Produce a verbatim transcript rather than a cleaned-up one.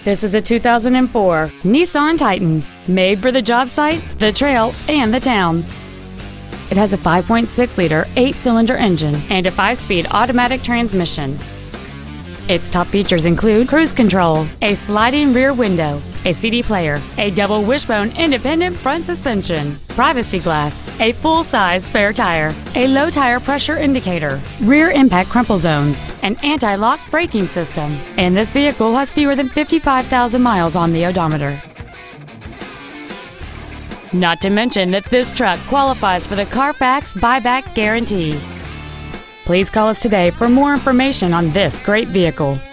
This is a two thousand four Nissan Titan, made for the job site, the trail, and the town. It has a five point six liter eight-cylinder engine and a five-speed automatic transmission. Its top features include cruise control, a sliding rear window, a C D player, a double wishbone independent front suspension, privacy glass, a full-size spare tire, a low tire pressure indicator, rear impact crumple zones, an anti-lock braking system, and this vehicle has fewer than fifty-five thousand miles on the odometer. Not to mention that this truck qualifies for the Carfax buyback guarantee. Please call us today for more information on this great vehicle.